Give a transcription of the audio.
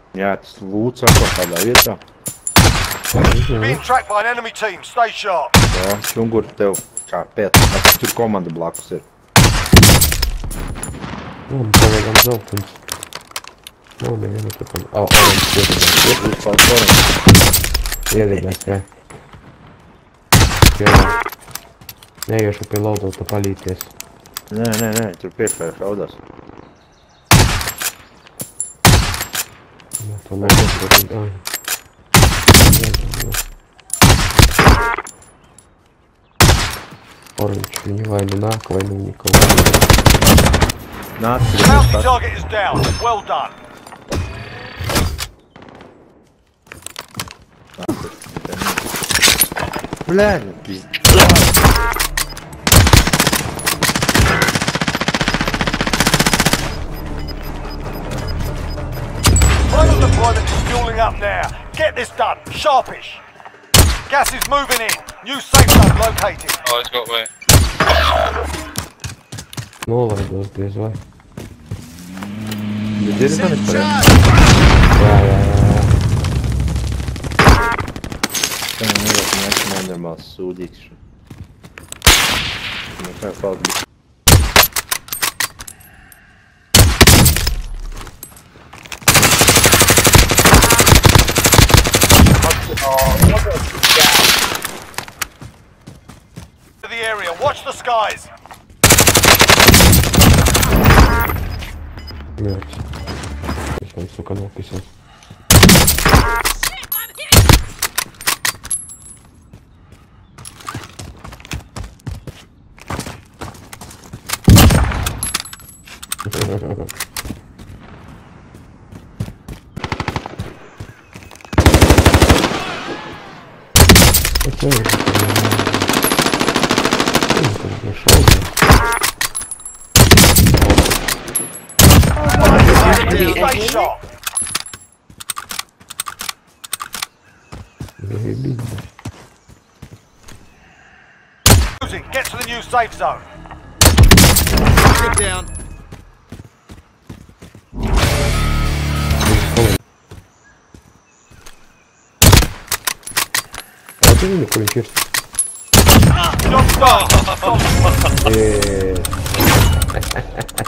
Ja ti svuca ko tada, vidite to? Being tracked by an enemy team, stay sharp. Jo, čungur tev kā pēc, tāpēc tur komanda blakus ir. Pagaidām zeltiņš. Nav neviena tur kam... Orange iedegās. Uzpalds orange. Iedegās, jā. Jā. Neiešu pie laudota palīties. Nē, tur priekšā šaudās. Jā, to laudota. Orange, viņi vai nu nāk, vai nu viņi kaut kā. Nāc, Bounty target is down. Well done. Блядь, пиздец. Final deployment is fueling up now. Get this done. Sharpish. Gas is moving in. New safe zone located. Oh, it's got away. Nolaidos diez vai. Где это там история? Jā. Tā nenormāls sūdīgs. Kā paldies. To the area. Watch the skies. Mērķis. Es man suka nopisās. Stay sharp. Get to the new safe zone. Get down. А ты не куличишь? Don't stop.